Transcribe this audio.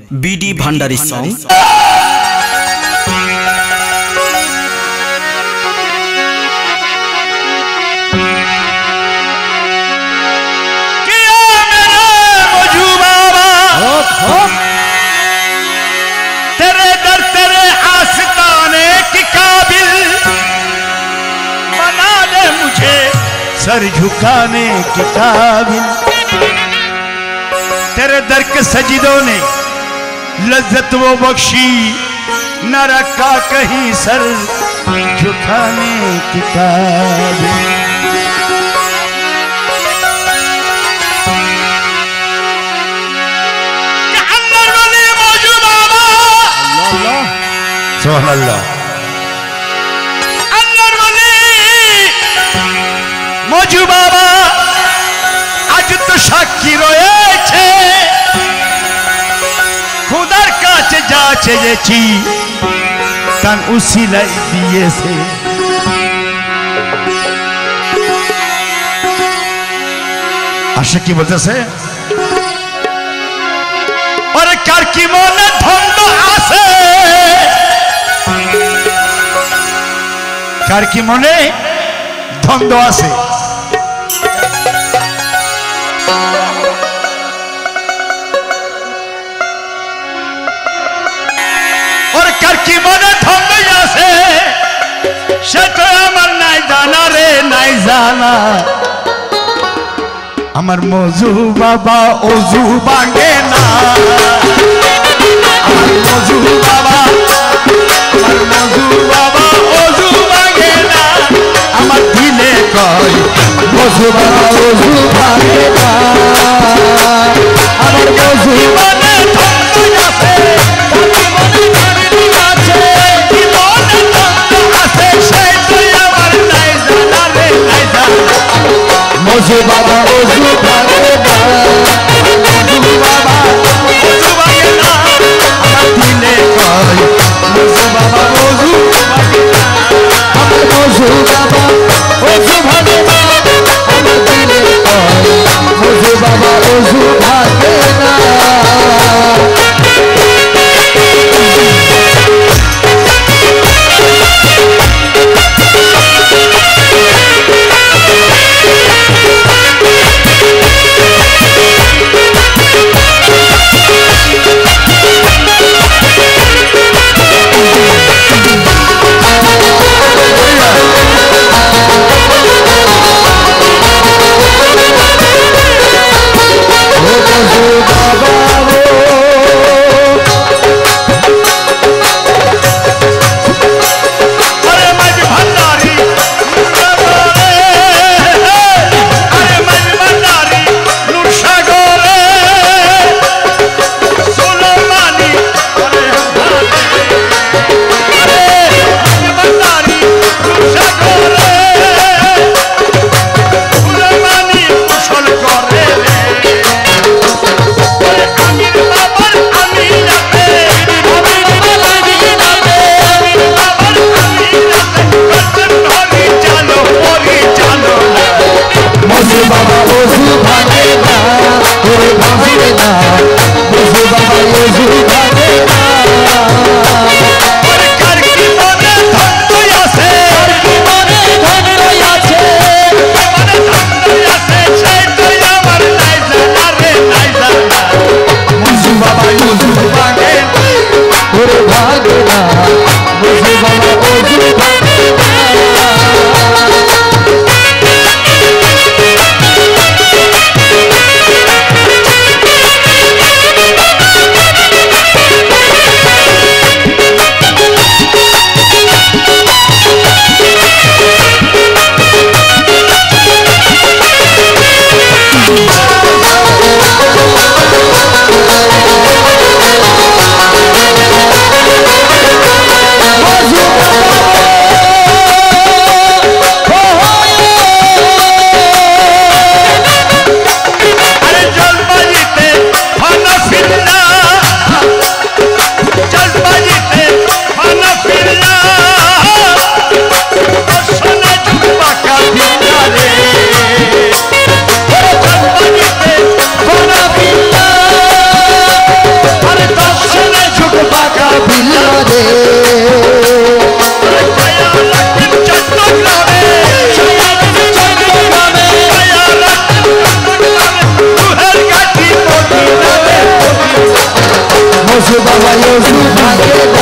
BD Bhandari song. तेरे दर तेरे आस्ताने की काबिल बना दे मुझे, सर झुकाने की काबिल। तेरे दर के सजदों ने लज्जत वो बख्शी, न रखा कहीं सर झुकाने की काबिल। सुभान अल्लाह। अल्लाहर वली मौजू बाबा आज तो साक्षी রয়েছে, খুদার কাছে যা চেয়েছি তার উসিলাই দিয়েছে। আশা কি বলতেছে, ওরে কার কি মনে ধন্দ আছে, কার কি মনে ধন্দ আছে। ওর কার কি মনে ধন্দ আছে, সে তো আমার নাই জানা রে, নাই জানা। আমার মজু বাবা অজু ভাঙে না, আমার মজু বাবা, আমার মজু বাবা অজু ভাঙে না। আমার দিলে কয় মজু বাবা অজু ভাঙে না, আমার মজু মনে ধন্দ আছে, মনে ধন্দ আছে, মনে ধন্দ আছে, সেই তো আমার নাই জানা রে, নাই জানা। মজু বাবা অজু ভাঙে না, মজু বাবা অজু ভাঙে না। আমার দিলে কয় মজু বাবা অজু ভাঙে না, আমার মজু বাবা অজু ভাঙে না। আমার দিলে কয় মজু বাবা অজু ভাঙে না। সবাই ওষুধ ভাঙে